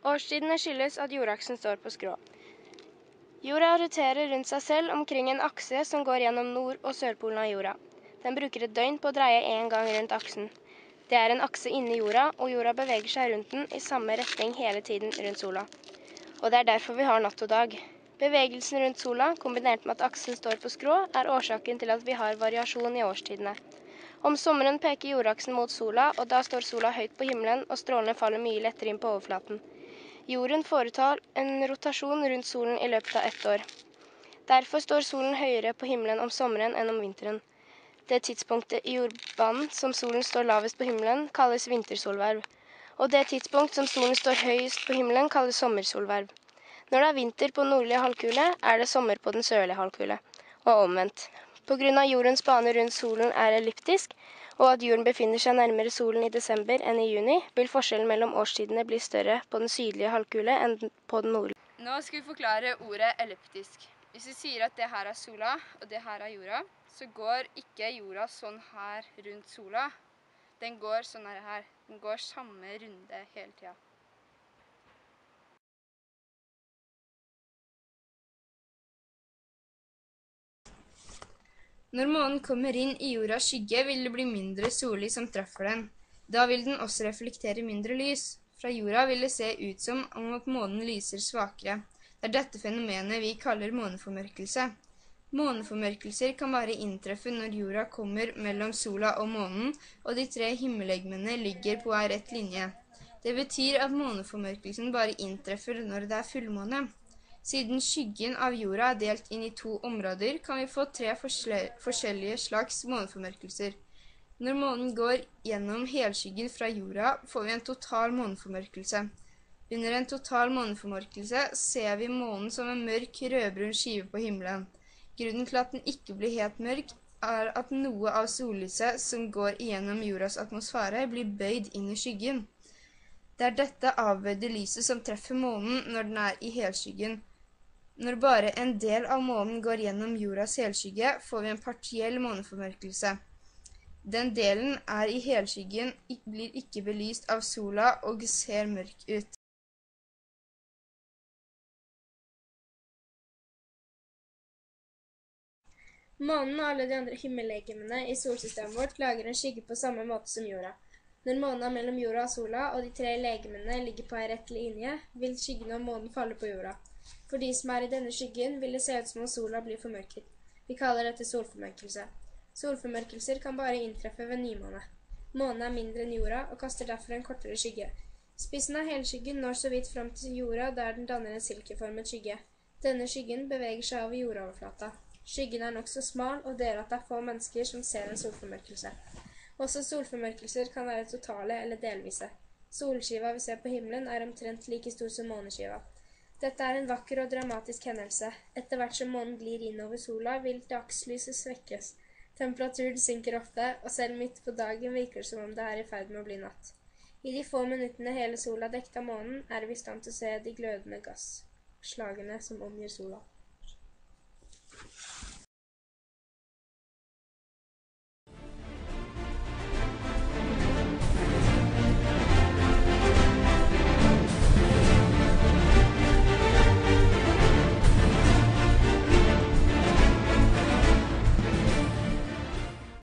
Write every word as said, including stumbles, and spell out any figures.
Årstidene skyldes at jordaksen står på skrå. Jorda roterer rundt seg selv omkring en akse som går gjennom nord- og sørpolen av jorda. Den bruker et døgn på å dreie en gang rundt aksen. Det er en akse inni jorda, og jorda beveger seg rundt den i samme retning hele tiden rundt sola. Og det er derfor vi har natt og dag. Bevegelsen rundt sola, kombinert med at aksen står på skrå, er årsaken til at vi har variasjon i årstidene. Om sommeren peker jordaksen mot sola, og da står sola høyt på himmelen, og strålene faller mye lettere inn på overflaten. Jorden foretar en rotasjon rundt solen i løpet av ett år. Derfor står solen høyere på himmelen om sommeren enn om vinteren. Det tidspunktet i jordbanen som solen står lavest på himmelen kalles vintersolverv, og det tidspunkt som solen står høyest på himmelen kalles sommersolverv. Når det er vinter på nordlige halvkule, er det sommer på den sørlige halvkule, og omvendt. På grunn av jordens bane rundt solen er elliptisk, og at jorden befinner seg nærmere solen i desember enn i juni, vil forskjellen mellom årstidene bli større på den sydlige halvkule enn på den nordlige. Nå skal vi forklare ordet elliptisk. Hvis vi sier at det her er sola, og det her er jorda, så går ikke jorda sånn her rundt sola. Den går sånn her. Den går samme runde hele tida. Når månen kommer inn i jordas skygge, vil det bli mindre sollys som treffer den. Da vil den også reflektere mindre lys. Fra jorda vil det se ut som om at månen lyser svakere. Det er dette fenomenet vi kaller måneformørkelse. Måneformørkelser kan bare inntreffe når jorda kommer mellom sola og månen, og de tre himmellegemene ligger på en rett linje. Det betyr at måneformørkelsen bare inntreffer når det er fullmåne. Siden skyggen av jorda er delt inn i to områder, kan vi få tre forskjellige slags måneformørkelser. Når månen går gjennom helskyggen fra jorda, får vi en total måneformørkelse. Under en total måneformørkelse ser vi månen som en mørk rødbrun skive på himmelen. Grunnen til at den ikke blir helt mørk, er at noe av sollyset som går igjennom jordas atmosfære blir bøyd inn i skyggen. Det er dette avbøyde lyset som treffer månen når den er i helskyggen. Når bare en del av månen går gjennom jordas helskygge, får vi en partiell måneformørkelse. Den delen er i helskyggen, blir ikke belyst av sola og ser mørk ut. Månen og alle de andre himmellegemene i solsystemet vårt lager en skygge på samme måte som jorda. Når månen er mellom jorda og sola, og de tre legemene ligger på en rett linje, vil skyggen av månen falle på jorda. For de som er i denne skyggen, vil det se ut som om sola blir formørket. Vi kaller dette solformørkelse. Solformørkelser kan bare inntreffe ved nymåne. Månen er mindre enn jorda, og kaster derfor en kortere skygge. Spissen av helskyggen når så vidt frem til jorda, der den danner en silkeformet skygge. Denne skyggen beveger seg over jordoverflata. Skyggen er nok så smal, og det gjør at det er få mennesker som ser en solformørkelse. Også solformørkelser kan være totale eller delvise. Solskiva vi ser på himmelen er omtrent like stor som måneskiva. Dette er en vakker og dramatisk hendelse. Etter hvert som månen glir inn over sola, vil dagslyset svekkes. Temperaturen synker ofte, og selv midt på dagen virker det som om det er i ferd med å bli natt. I de få minuttene hele sola dekket av månen, er vi i stand til å se de glødende gasslagene som omgir sola.